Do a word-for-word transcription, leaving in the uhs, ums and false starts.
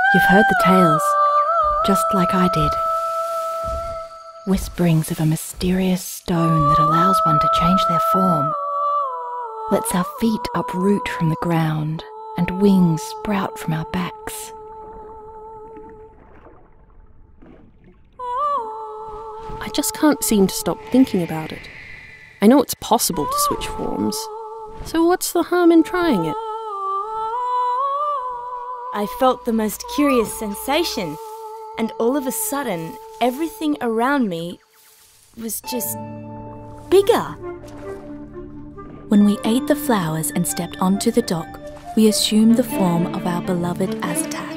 You've heard the tales, just like I did. Whisperings of a mysterious stone that allows one to change their form. Lets our feet uproot from the ground and wings sprout from our backs. I just can't seem to stop thinking about it. I know it's possible to switch forms, so what's the harm in trying it? I felt the most curious sensation, and all of a sudden, everything around me was just bigger. When we ate the flowers and stepped onto the dock, we assumed the form of our beloved Aztec.